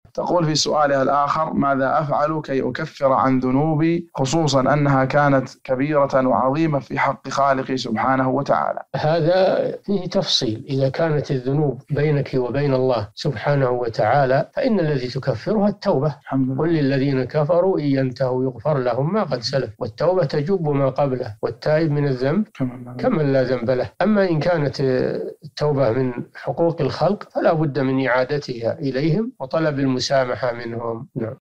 تقول في سؤالها الآخر: ماذا أفعل كي أكفر عن ذنوبي، خصوصا أنها كانت كبيرة وعظيمة في حق خالقي سبحانه وتعالى؟ هذا فيه تفصيل. إذا كانت الذنوب بينك وبين الله سبحانه وتعالى فإن الذي تكفرها التوبة. قل للذين كفروا إن ينتهوا يغفر لهم ما قد سلف، والتوبة تجب ما قبله، والتائب من الذنب كمن لا ذنب له. أما إن كانت التوبة من حقوق الخلق فلا بد من إعادتها إليهم وطلب المسامحة منهم. نعم.